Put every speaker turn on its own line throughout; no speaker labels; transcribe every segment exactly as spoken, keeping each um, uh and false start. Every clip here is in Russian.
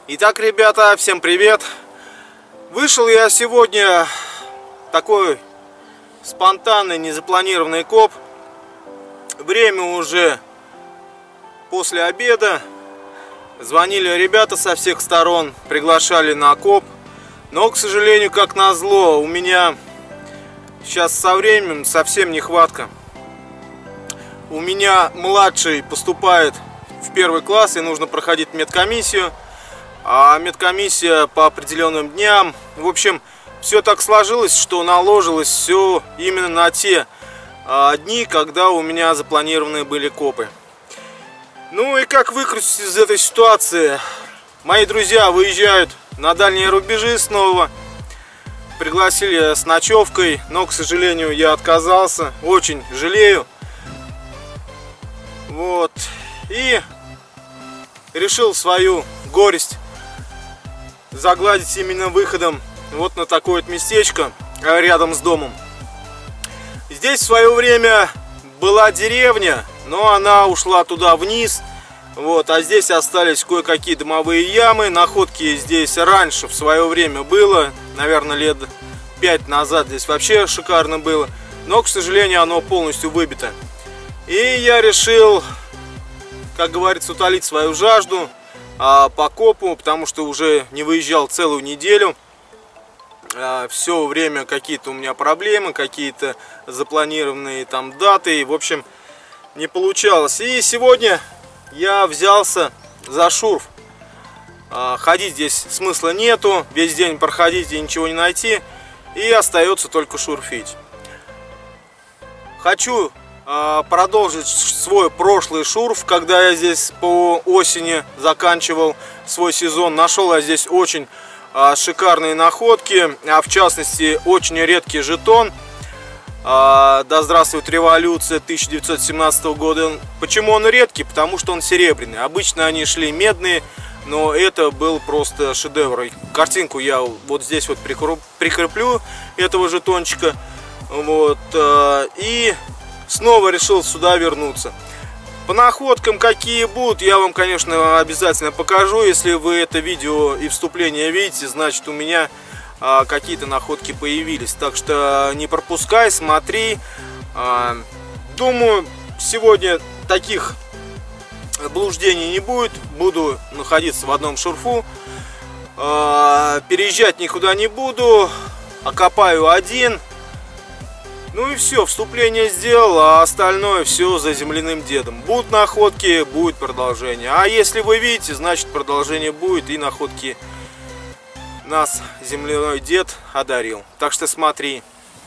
Итак, ребята, всем привет! Вышел я сегодня такой спонтанный, незапланированный коп. Время уже после обеда. Звонили ребята со всех сторон, приглашали на коп. Но, к сожалению, как назло, у меня сейчас со временем совсем нехватка. У меня младший поступает в первый класс, и нужно проходить медкомиссию. А медкомиссия по определенным дням. В общем, все так сложилось, что наложилось все именно на те а, дни, когда у меня запланированные были копы. Ну и как выкрутиться из этой ситуации? Мои друзья выезжают на дальние рубежи снова. Пригласили с ночевкой, но, к сожалению, я отказался. Очень жалею. Вот. И решил свою горесть загладить именно выходом вот на такое вот местечко рядом с домом. Здесь в свое время была деревня, но она ушла туда вниз. Вот, а здесь остались кое-какие дымовые ямы. Находки здесь раньше в свое время было, наверное, лет пять назад здесь вообще шикарно было. Но, к сожалению, оно полностью выбито. И я решил, как говорится, утолить свою жажду по копу, потому что уже не выезжал целую неделю. Все время какие-то у меня проблемы, какие-то запланированные там даты, и, в общем, не получалось. И сегодня я взялся за шурф. Ходить здесь смысла нету, весь день проходить и ничего не найти, и остается только шурфить. Хочу продолжить свой прошлый шурф, когда я здесь по осени заканчивал свой сезон. Нашел я здесь очень а, шикарные находки, а в частности очень редкий жетон. А, да здравствует революция тысяча девятьсот семнадцатого года. Почему он редкий? Потому что он серебряный. Обычно они шли медные, но это был просто шедевр. Картинку я вот здесь вот прикреплю этого жетончика. Вот, а, и снова решил сюда вернуться. По находкам какие будут, я вам, конечно, обязательно покажу. Если вы это видео и вступление видите, значит, у меня а, какие-то находки появились. Так что не пропускай, смотри. А, думаю, сегодня таких блуждений не будет. Буду находиться в одном шурфу. А, переезжать никуда не буду. Окопаю один. Ну и все, вступление сделал, а остальное все за земляным дедом. Будут находки, будет продолжение. А если вы видите, значит, продолжение будет, и находки нас земляной дед одарил. Так что смотри.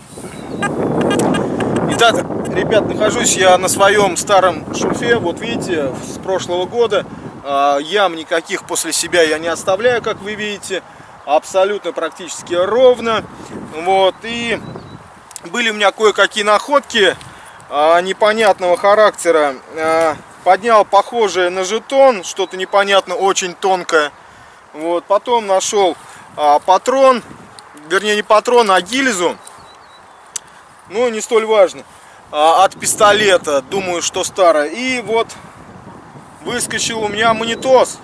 Итак, ребят, нахожусь я на своем старом шурфе. Вот видите, с прошлого года. Ям никаких после себя я не оставляю, как вы видите. Абсолютно практически ровно. Вот, и были у меня кое-какие находки а, непонятного характера. А, поднял похожее на жетон, что-то непонятно, очень тонкое. Вот, потом нашел а, патрон, вернее не патрон, а гильзу. Ну, не столь важно. А, от пистолета, думаю, что старое. И вот выскочил у меня монитос.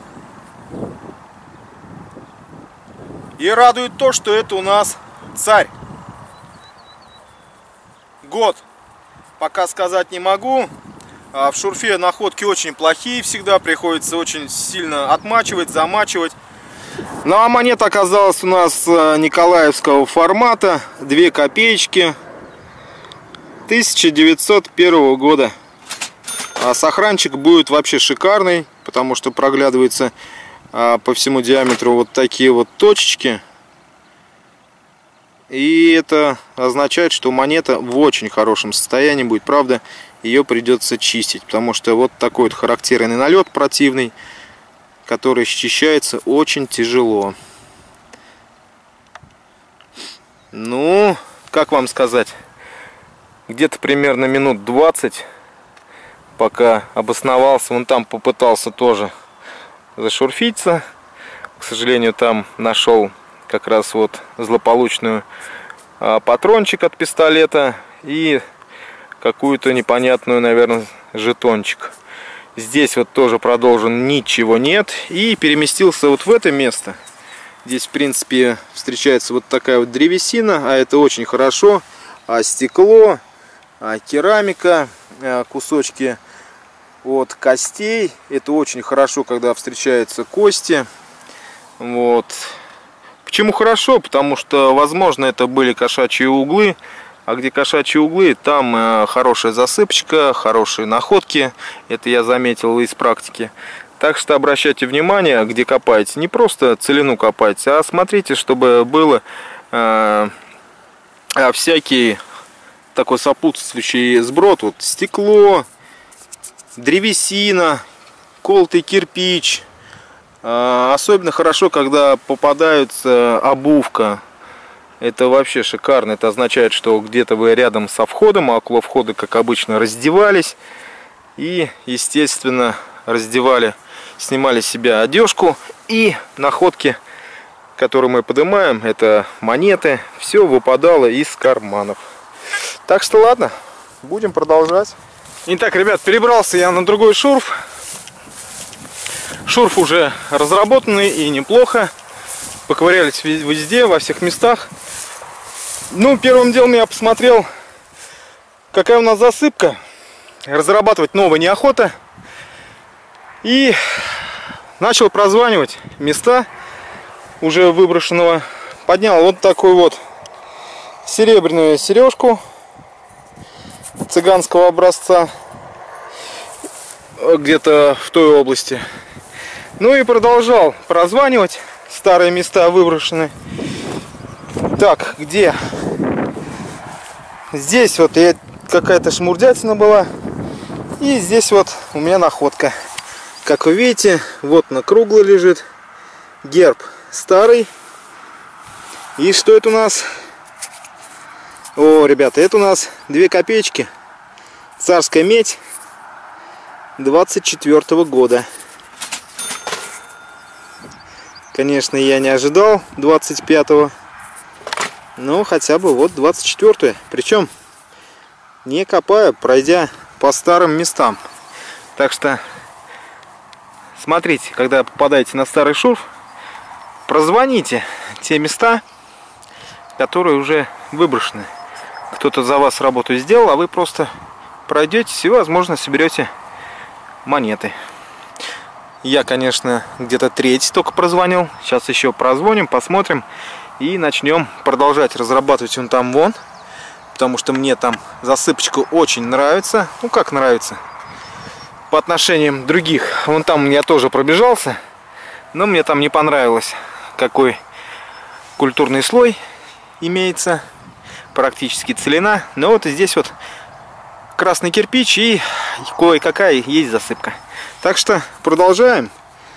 И радует то, что это у нас царь. Год пока сказать не могу. В шурфе находки очень плохие всегда, приходится очень сильно отмачивать, замачивать. Ну а монета оказалась у нас николаевского формата, две копеечки, тысяча девятьсот первого года. А сохранчик будет вообще шикарный, потому что проглядывается по всему диаметру вот такие вот точечки. И это означает, что монета в очень хорошем состоянии будет. Правда, ее придется чистить, потому что вот такой вот характерный налет противный, который счищается очень тяжело. Ну, как вам сказать, где-то примерно минут двадцать, пока обосновался. Вон там попытался тоже зашурфиться. К сожалению, там нашел как раз вот злополучную а, патрончик от пистолета и какую-то непонятную, наверное, жетончик. Здесь вот тоже продолжен, ничего нет. И переместился вот в это место. Здесь, в принципе, встречается вот такая вот древесина, а это очень хорошо. А стекло, а керамика, а кусочки от костей. Это очень хорошо, когда встречаются кости. Вот. Почему хорошо? Потому что, возможно, это были кошачьи углы. А где кошачьи углы, там э, хорошая засыпочка, хорошие находки. Это я заметил из практики. Так что обращайте внимание, где копаете. Не просто целину копайте, а смотрите, чтобы было э, всякий такой сопутствующий сброд. Вот стекло, древесина, колотый кирпич. Э, особенно хорошо, когда попадается обувка. Это вообще шикарно. Это означает, что где-то вы рядом со входом, а около входа, как обычно, раздевались. И, естественно, раздевали, снимали с себя одежку. И находки, которые мы поднимаем, это монеты. Все выпадало из карманов. Так что ладно, будем продолжать. Итак, ребят, перебрался я на другой шурф. Шурф уже разработанный и неплохо. Поковырялись везде, во всех местах. Ну, первым делом я посмотрел, какая у нас засыпка. Разрабатывать новое неохота. И начал прозванивать места уже выброшенного. Поднял вот такую вот серебряную сережку цыганского образца. Где-то в той области. Ну и продолжал прозванивать. Старые места выброшены. Так, где? Здесь вот какая-то шмурдятина была. И здесь вот у меня находка. Как вы видите, вот на кругло лежит герб старый. И что это у нас? О, ребята, это у нас две копеечки. Царская медь двадцать четвёртого года. Конечно, я не ожидал двадцать пятого, но хотя бы вот двадцать четвёртое. Причем не копая, пройдя по старым местам. Так что смотрите, когда попадаете на старый шурф, прозвоните те места, которые уже выброшены. Кто-то за вас работу сделал, а вы просто пройдете и, возможно, соберете монеты. Я, конечно, где-то треть только прозвонил. Сейчас еще прозвоним, посмотрим. И начнем продолжать разрабатывать вон там вон. Потому что мне там засыпочка очень нравится. Ну, как нравится? По отношениям других. Вон там я тоже пробежался. Но мне там не понравилось, какой культурный слой имеется. Практически целина. Но вот здесь вот красный кирпич и кое-какая есть засыпка. Так что продолжаем.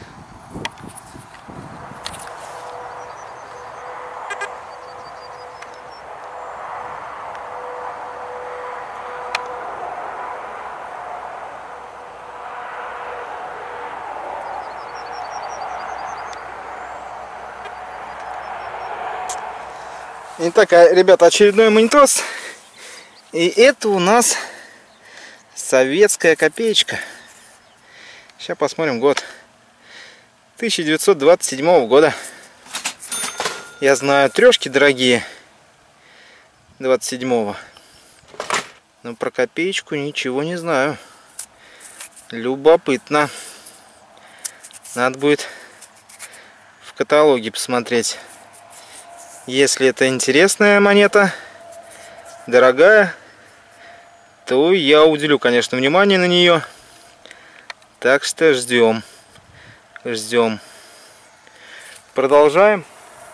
Итак, ребята, очередной монетос. И это у нас советская копеечка. Сейчас посмотрим год. тысяча девятьсот двадцать седьмого года. Я знаю, трешки дорогие. двадцать седьмого. Но про копеечку ничего не знаю. Любопытно. Надо будет в каталоге посмотреть. Если это интересная монета, дорогая, то я уделю, конечно, внимание на нее. Так что ждем. Ждем. Продолжаем.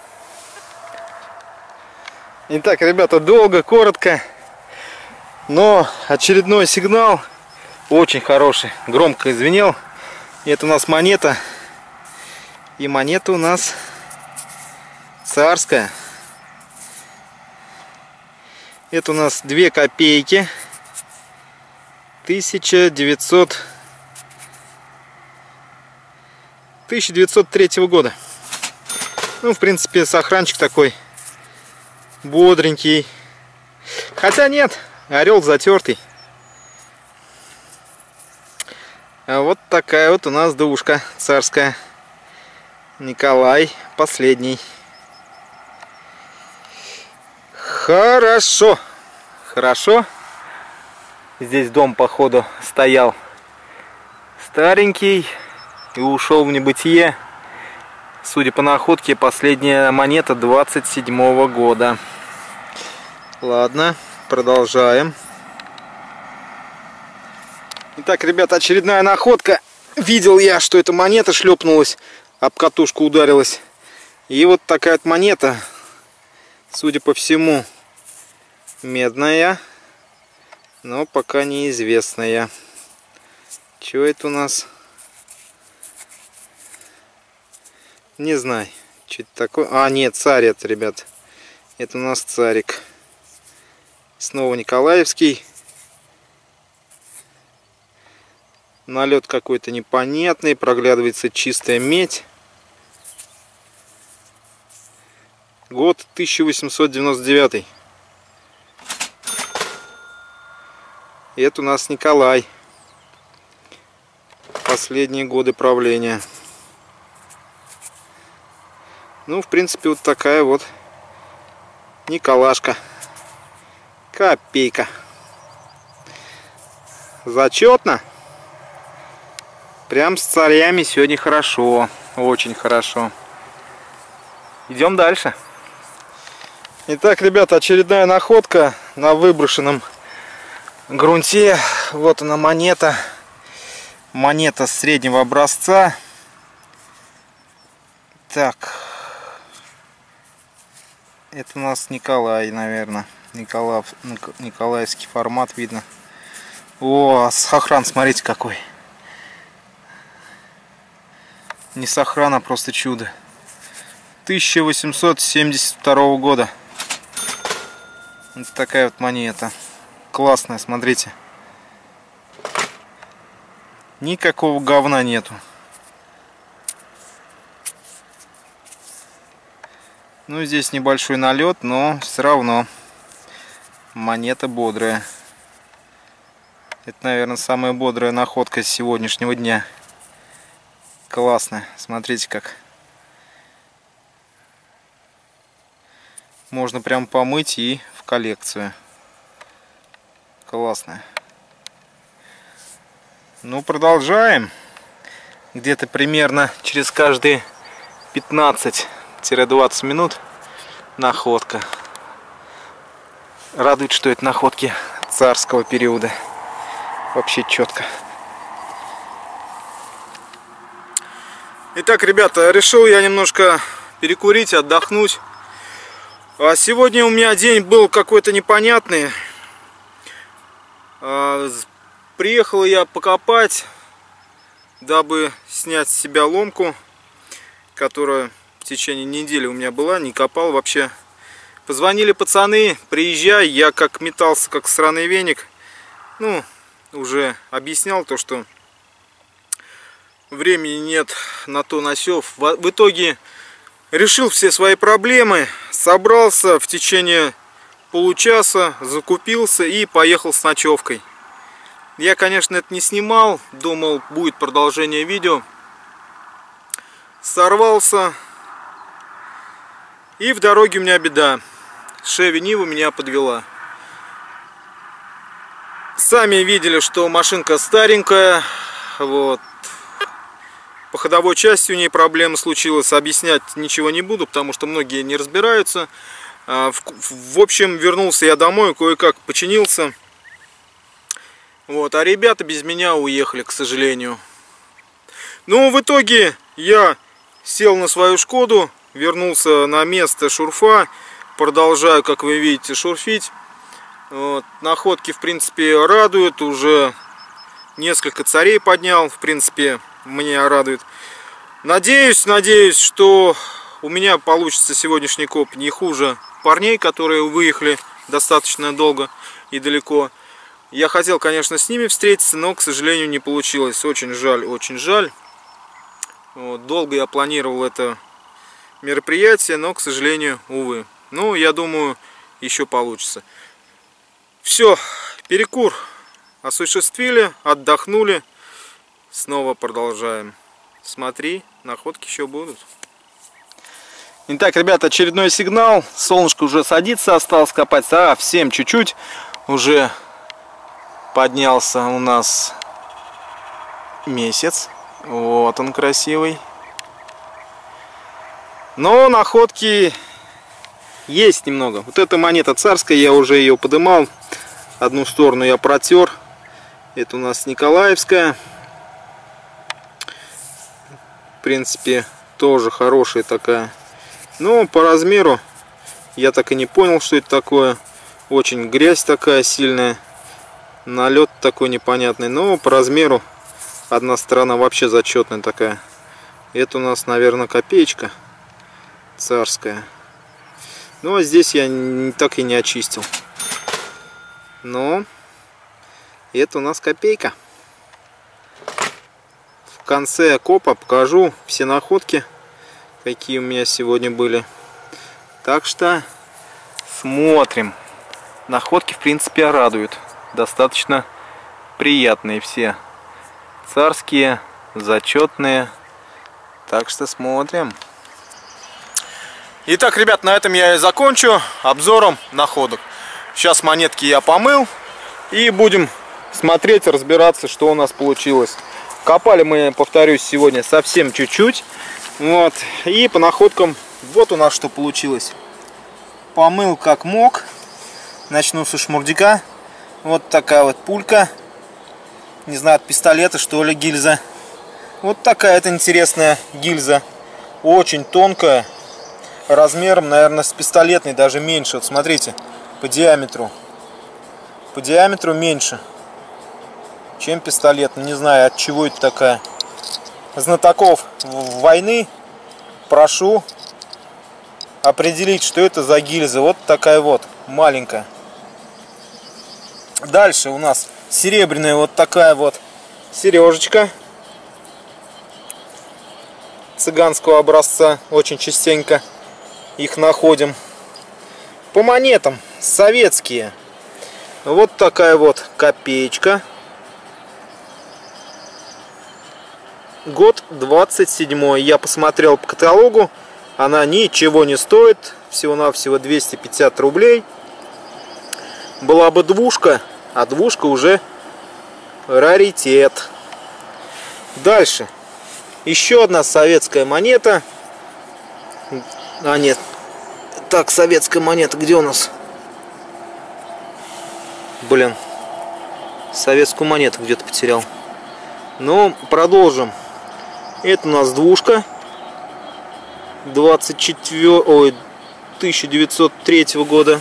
Итак, ребята, долго, коротко. Но очередной сигнал очень хороший. Громко извинел. Это у нас монета. И монета у нас царская. Это у нас две копейки. тысяча девятьсот тысяча девятьсот третьего года. Ну, в принципе, сохранчик такой бодренький. Хотя нет, орел затертый. А вот такая вот у нас двушка царская. Николай последний. Хорошо. Хорошо. Здесь дом, походу, стоял старенький и ушел в небытие. Судя по находке, последняя монета двадцать седьмого года. Ладно, продолжаем. Итак, ребята, очередная находка. Видел я, что эта монета шлепнулась, об катушку ударилась. И вот такая вот монета, судя по всему, медная, но пока неизвестная. Что это у нас? Не знаю, что это такое. А, нет, царь это, ребят. Это у нас царик. Снова Николаевский. Налет какой-то непонятный. Проглядывается чистая медь. Год тысяча восемьсот девяносто девятый. И это у нас Николай. Последние годы правления. Ну, в принципе, вот такая вот Николашка. Копейка. Зачетно. Прям с царями сегодня хорошо. Очень хорошо. Идем дальше. Итак, ребята, очередная находка на выброшенном грунте. Вот она монета. Монета среднего образца. Так. Это у нас Николай, наверное. Николаев, Николаевский формат видно. О, сохран, смотрите какой. Не сохран, а просто чудо. тысяча восемьсот семьдесят второго года. Вот такая вот монета. Классная, смотрите. Никакого говна нету. Ну, здесь небольшой налет, но все равно монета бодрая. Это, наверное, самая бодрая находка с сегодняшнего дня. Классно. Смотрите как. Можно прям помыть и в коллекцию. Классно. Ну, продолжаем. Где-то примерно через каждые пятнадцать-двадцать минут находка. Радует, что это находки царского периода. Вообще четко. Итак, ребята, решил я немножко перекурить, отдохнуть. А сегодня у меня день был какой-то непонятный. Приехал я покопать, дабы снять с себя ломку, которая в течение недели у меня была, не копал вообще. Позвонили пацаны, приезжай, я как метался, как сраный веник. Ну, уже объяснял то, что времени нет на то, на сё. В итоге решил все свои проблемы, собрался в течение получаса, закупился и поехал с ночевкой. Я, конечно, это не снимал, думал, будет продолжение видео. Сорвался. И в дороге у меня беда. Chevy Niva меня подвела. Сами видели, что машинка старенькая. Вот. По ходовой части у нее проблема случилась. Объяснять ничего не буду, потому что многие не разбираются. В, в общем, вернулся я домой, кое-как починился. Вот, а ребята без меня уехали, к сожалению. Ну, в итоге я сел на свою Шкоду, вернулся на место шурфа, продолжаю, как вы видите, шурфить. Вот, находки, в принципе, радуют, уже несколько царей поднял, в принципе, меня радует. Надеюсь, надеюсь, что у меня получится сегодняшний коп не хуже парней, которые выехали достаточно долго и далеко. Я хотел, конечно, с ними встретиться, но, к сожалению, не получилось. Очень жаль, очень жаль. Вот, долго я планировал это мероприятие, но, к сожалению, увы. Ну, я думаю, еще получится. Все, перекур осуществили, отдохнули. Снова продолжаем. Смотри, находки еще будут. Итак, ребята, очередной сигнал. Солнышко уже садится, осталось копать совсем чуть-чуть. Уже поднялся у нас месяц. Вот он красивый. Но находки есть немного. Вот эта монета царская, я уже ее подымал. Одну сторону я протер. Это у нас николаевская. В принципе, тоже хорошая такая. Но по размеру я так и не понял, что это такое. Очень грязь такая сильная. Налет такой непонятный. Но по размеру одна сторона вообще зачетная такая. Это у нас, наверное, копеечка царская. Ну а здесь я не, так и не очистил. Но это у нас копейка. В конце окопа покажу все находки, какие у меня сегодня были. Так что смотрим. Находки, в принципе, радуют. Достаточно приятные все. Царские, зачетные. Так что смотрим. Итак, ребят, на этом я и закончу обзором находок. Сейчас монетки я помыл. И будем смотреть, разбираться, что у нас получилось. Копали мы, повторюсь, сегодня совсем чуть-чуть. Вот. И по находкам вот у нас что получилось. Помыл как мог. Начну со шмурдяка. Вот такая вот пулька. Не знаю, от пистолета, что ли, гильза. Вот такая это интересная гильза. Очень тонкая. Размером, наверное, с пистолетной, даже меньше. Вот смотрите, по диаметру. По диаметру меньше, чем пистолет. Не знаю, от чего это такая. Знатоков войны прошу определить, что это за гильза. Вот такая вот, маленькая. Дальше у нас серебряная вот такая вот сережечка. Цыганского образца. Очень частенько их находим. По монетам советские. Вот такая вот копеечка. Год двадцать седьмой. Я посмотрел по каталогу. Она ничего не стоит. Всего-навсего двести пятьдесят рублей. Была бы двушка. А двушка уже раритет. Дальше. Еще одна советская монета. А нет. Так, советская монета. Где у нас? Блин. Советскую монету где-то потерял. Ну, продолжим. Это у нас двушка. двадцать четвёртого, ой, тысяча девятьсот третьего года.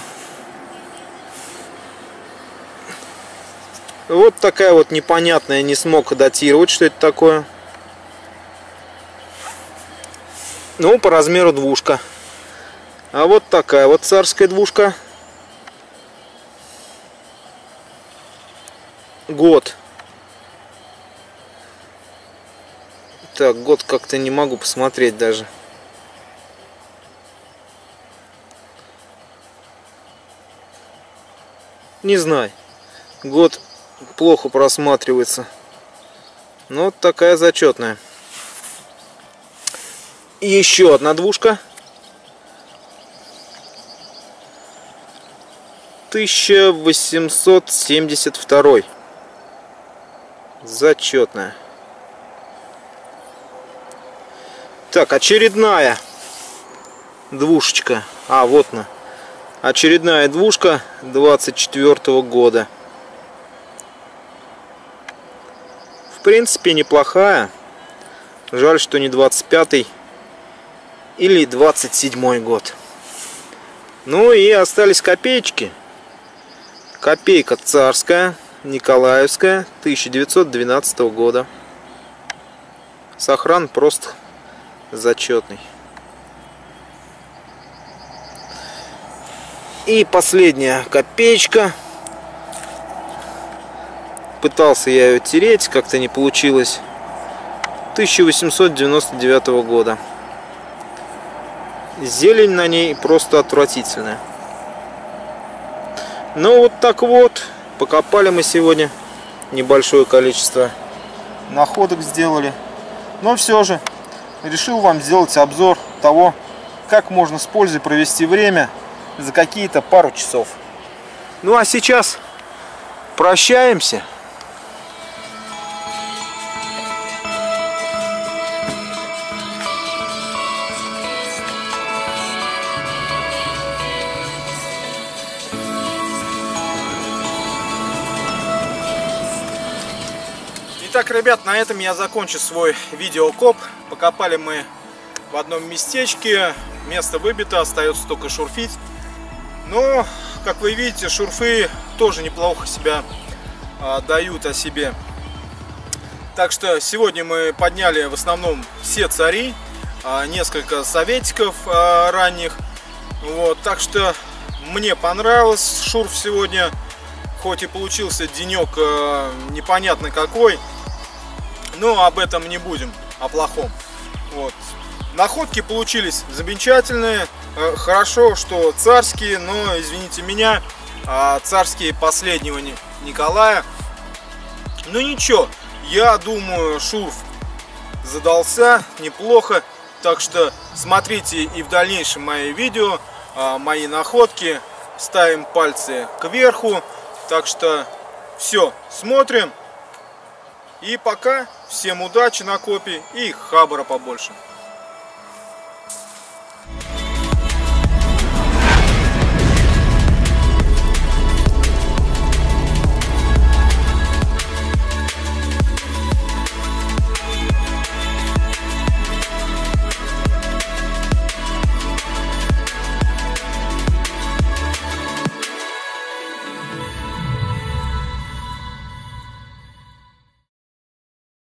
Вот такая вот непонятная. Не смог датировать, что это такое. Ну, по размеру двушка. А вот такая вот царская двушка. Год. Так, год как-то не могу посмотреть даже. Не знаю. Год плохо просматривается. Но вот такая зачетная. И еще одна двушка. тысяча восемьсот семьдесят второй. Зачетная. Так, очередная двушечка. А, вот она. Очередная двушка двадцать четвёртого года. В принципе, неплохая. Жаль, что не двадцать пятый или двадцать седьмой год. Ну и остались копеечки. Копейка царская, николаевская, тысяча девятьсот двенадцатого года. Сохран просто зачетный. И последняя копеечка. Пытался я ее тереть, как-то не получилось. тысяча восемьсот девяносто девятого года. Зелень на ней просто отвратительная. Ну вот так вот. Покопали мы сегодня небольшое количество находок сделали. Но все же решил вам сделать обзор того, как можно с пользой провести время за какие-то пару часов. Ну а сейчас прощаемся. Итак, ребят, на этом я закончу свой видеокоп. Покопали мы в одном местечке. Место выбито, остается только шурфить. Но, как вы видите, шурфы тоже неплохо себя а, дают о себе. Так что сегодня мы подняли в основном все цари, а, несколько советиков а, ранних. Вот, так что мне понравился шурф сегодня. Хоть и получился денек а, непонятно какой. Но об этом не будем, о плохом. Вот. Находки получились замечательные. Хорошо, что царские, но, извините меня, царские последнего Николая. Ну ничего, я думаю, шурф задался неплохо. Так что смотрите и в дальнейшем мои видео, мои находки. Ставим пальцы кверху. Так что все, смотрим. И пока, всем удачи на копе и хабара побольше.